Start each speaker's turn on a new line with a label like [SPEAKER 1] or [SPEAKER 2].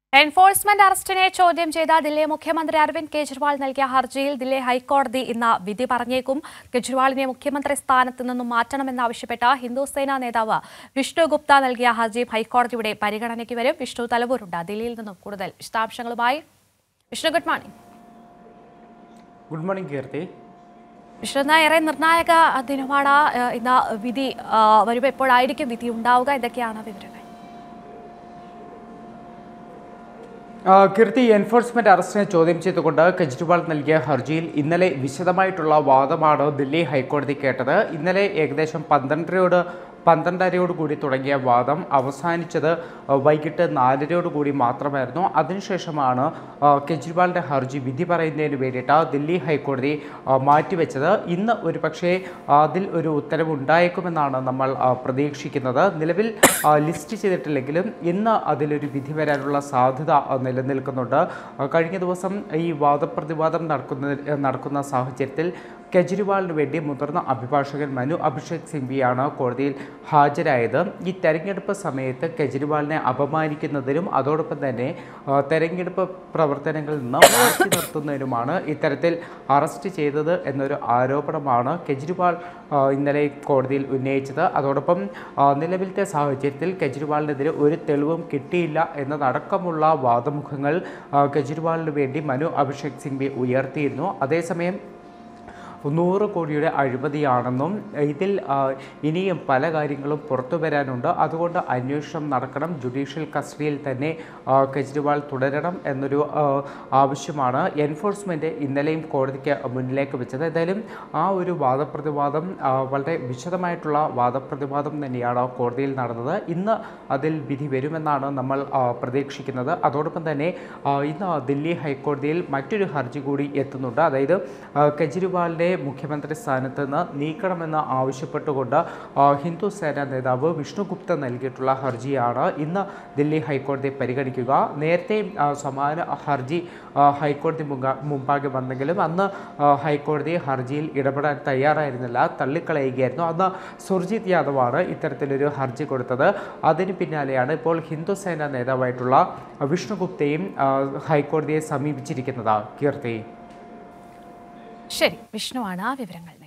[SPEAKER 1] Enforcement അറസ്റ്റിനെ ചോദ്യം ചെയ്ത ദില്ലി മുഖ്യമന്ത്രി അരവിന്ദ് കെജ്രിവാൾ നൽകിയ ഹർജിയിൽ ദില്ലി ഹൈക്കോടതി ഇന്ന് വിധി പറഞ്ഞേക്കും. കെജ്രിവാളിനെ മുഖ്യമന്ത്രി സ്ഥാനത്ത് നിന്നും മാറ്റണമെന്നാവശ്യപ്പെട്ട ഹിന്ദുസേന നേതാവ് വിഷ്ണു ഗുപ്ത നൽകിയ ഹർജിയും ഹൈക്കോടതിയുടെ പരിഗണനയ്ക്ക് വരും. വിഷ്ണു തലവൂരുണ്ട് ദില്ലിയിൽ നിന്നും കൂടുതൽ വിശദാംശങ്ങളുമായി. Vishnu, good morning.
[SPEAKER 2] Good morning Keerthi.
[SPEAKER 1] Vishnu, ഏറെ നിർണായക ദിനമാണ് ഇന്ന്. വിധി വരുമ്പോൾ എപ്പോഴായിരിക്കും വിധി ഉണ്ടാവുക? എന്തൊക്കെയാണ് വിവരങ്ങൾ?
[SPEAKER 2] കീർത്തി, എൻഫോഴ്സ്മെന്റ് അറസ്റ്റിനെ ചോദ്യം ചെയ്തുകൊണ്ട് കെജ്രിവാൾ നൽകിയ ഹർജിയിൽ ഇന്നലെ വിശദമായിട്ടുള്ള വാദമാണ് ദില്ലി ഹൈക്കോടതി കേട്ടത്. ഇന്നലെ ഏകദേശം 12:30 തുടങ്ങിയ വാദം അവസാനിച്ചത് വൈകിട്ട് 4:00 മാത്രമായിരുന്നു. അതിനുശേഷമാണ് കെജ്രിവാളിൻ്റെ ഹർജി വിധി പറയുന്നതിന് വേണ്ടിയിട്ട് ദില്ലി ഹൈക്കോടതി മാറ്റിവെച്ചത്. ഇന്ന് ഒരു പക്ഷേ അതിൽ ഒരു ഉത്തരവുണ്ടായേക്കുമെന്നാണ് നമ്മൾ പ്രതീക്ഷിക്കുന്നത്. നിലവിൽ ലിസ്റ്റ് ചെയ്തിട്ടില്ലെങ്കിലും ഇന്ന് അതിലൊരു വിധി വരാനുള്ള സാധ്യത നിലനിൽക്കുന്നുണ്ട്. കഴിഞ്ഞ ദിവസം ഈ വാദപ്രതിവാദം നടക്കുന്ന സാഹചര്യത്തിൽ കെജ്രിവാളിന് വേണ്ടി മുതിർന്ന അഭിഭാഷകൻ മനു അഭിഷേക് സിംഗ്വിയാണ് കോടതിയിൽ ഹാജരായത്. ഈ തെരഞ്ഞെടുപ്പ് സമയത്ത് കെജ്രിവാളിനെ അപമാനിക്കുന്നതിനും അതോടൊപ്പം തന്നെ തെരഞ്ഞെടുപ്പ് പ്രവർത്തനങ്ങളിൽ നിന്ന് മാറ്റി നിർത്തുന്നതിനുമാണ് ഇത്തരത്തിൽ അറസ്റ്റ് ചെയ്തത് എന്നൊരു ആരോപണമാണ് കെജ്രിവാൾ ഇന്നലെ കോടതിയിൽ ഉന്നയിച്ചത്. അതോടൊപ്പം നിലവിലത്തെ സാഹചര്യത്തിൽ കെജ്രിവാളിനെതിരെ ഒരു തെളിവും കിട്ടിയില്ല എന്നതടക്കമുള്ള വാദമുഖങ്ങൾ കെജ്രിവാളിന് വേണ്ടി മനു അഭിഷേക് സിംഗ്വി ഉയർത്തിയിരുന്നു. അതേസമയം 100 കോടിയുടെ അഴിമതിയാണെന്നും ഇതിൽ ഇനിയും പല കാര്യങ്ങളും പുറത്തു വരാനുണ്ട്, അതുകൊണ്ട് അന്വേഷണം നടക്കണം, ജുഡീഷ്യൽ കസ്റ്റഡിയിൽ തന്നെ കെജ്രിവാൾ തുടരണം എന്നൊരു ആവശ്യമാണ് എൻഫോഴ്സ്മെൻറ്റ് ഇന്നലെയും കോടതിക്ക് മുന്നിലേക്ക് വെച്ചത്. എന്തായാലും ആ ഒരു വാദപ്രതിവാദം വളരെ വിശദമായിട്ടുള്ള വാദപ്രതിവാദം തന്നെയാണ് കോടതിയിൽ നടന്നത്. ഇന്ന് അതിൽ വിധി വരുമെന്നാണ് നമ്മൾ പ്രതീക്ഷിക്കുന്നത്. അതോടൊപ്പം തന്നെ ഇന്ന് ദില്ലി ഹൈക്കോടതിയിൽ മറ്റൊരു ഹർജി കൂടി എത്തുന്നുണ്ട്. അതായത് കെജ്രിവാളിനെ മുഖ്യമന്ത്രി സ്ഥാനത്ത് നിന്ന് നീക്കണമെന്ന് ആവശ്യപ്പെട്ടുകൊണ്ട് ഹിന്ദുസേന നേതാവ് വിഷ്ണു ഗുപ്ത നൽകിയിട്ടുള്ള ഹർജിയാണ് ഇന്ന് ദില്ലി ഹൈക്കോടതി പരിഗണിക്കുക. നേരത്തെ സമാന ഹർജി ഹൈക്കോടതി മുമ്പാകെ വന്നെങ്കിലും അന്ന് ഹൈക്കോടതി ഹർജിയിൽ ഇടപെടാൻ തയ്യാറായിരുന്നില്ല, തള്ളിക്കളയുകയായിരുന്നു. അന്ന് സുർജിത് യാദവാണ് ഇത്തരത്തിലൊരു ഹർജി കൊടുത്തത്. അതിന് പിന്നാലെയാണ് ഇപ്പോൾ ഹിന്ദുസേന നേതാവായിട്ടുള്ള വിഷ്ണു ഗുപ്തയും ഹൈക്കോടതിയെ സമീപിച്ചിരിക്കുന്നത്. കീർത്തി.
[SPEAKER 1] ശരി, വിഷ്ണുവാണ് ആ വിവരങ്ങൾ